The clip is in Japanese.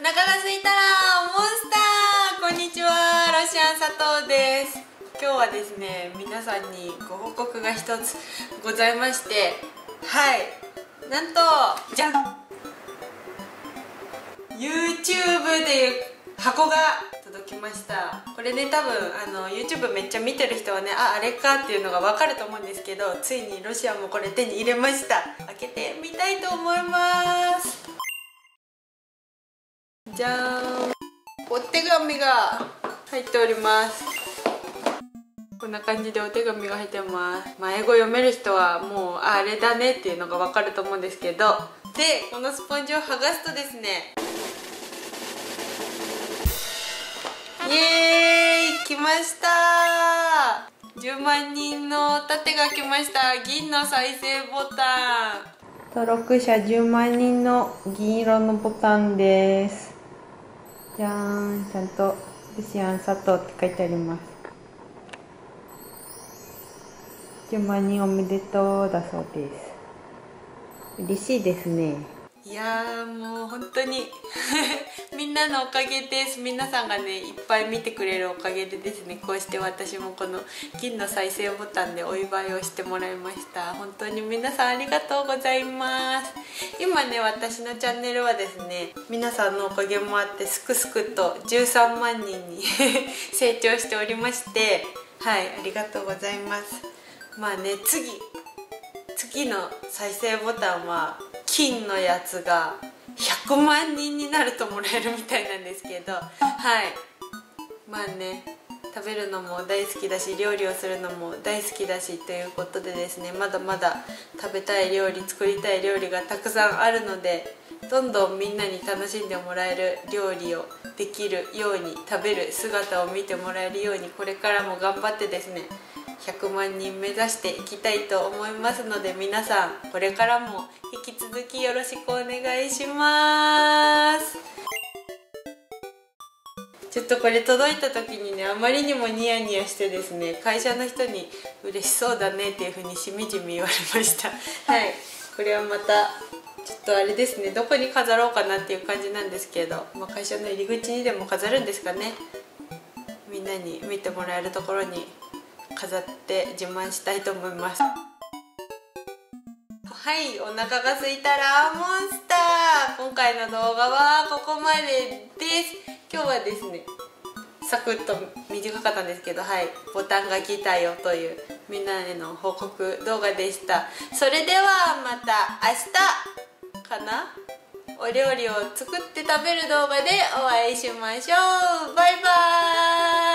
腹が空いたらモンスター。こんにちは、ロシアン佐藤です。今日はですね、皆さんにご報告が一つございまして、はい、なんとじゃん YouTube でいう箱が届きました。これね、多分YouTube めっちゃ見てる人はね、あれかっていうのが分かると思うんですけど、ついにロシアもこれ手に入れました。開けてみたいと思います。じゃーん、お手紙が入っております。こんな感じでお手紙が入ってます。英語読める人はもうあれだねっていうのが分かると思うんですけど、でこのスポンジを剥がすとですね、イエーイ、来ました。10万人の盾が来ました。銀の再生ボタン、登録者10万人の銀色のボタンです。じゃーん、ちゃんとルシアン佐藤って書いてあります。10万人おめでとうだそうです。嬉しいですね。いやー、もう本当にみんなのおかげです。皆さんがねいっぱい見てくれるおかげでですね、こうして私もこの銀の再生ボタンでお祝いをしてもらいました。本当に皆さんありがとうございます。今ね、私のチャンネルはですね、皆さんのおかげもあってすくすくと13万人に成長しておりまして、はい、ありがとうございます。次の再生ボタンは金のやつが100万人になるともらえるみたいなんですけど、はい、食べるのも大好きだし、料理をするのも大好きだしということでですね、まだまだ食べたい料理、作りたい料理がたくさんあるので、どんどんみんなに楽しんでもらえる料理をできるように、食べる姿を見てもらえるように、これからも頑張ってですね、100万人目指していきたいと思いますので、皆さんこれからも引き続きよろしくお願いします。ちょっとこれ届いた時にね、あまりにもニヤニヤしてですね、会社の人に嬉しそうだねっていう風にしみじみ言われましたはい、これはまたちょっとあれですね、どこに飾ろうかなっていう感じなんですけど、会社の入り口にでも飾るんですかね。みんなに見てもらえるところに飾って自慢したいと思います。はい、お腹が空いたらモンスター。今回の動画はここまでです。今日はですね、サクッと短かったんですけど、はい、ボタンが来たよというみんなへの報告動画でした。それではまた明日かな、お料理を作って食べる動画でお会いしましょう。バイバーイ。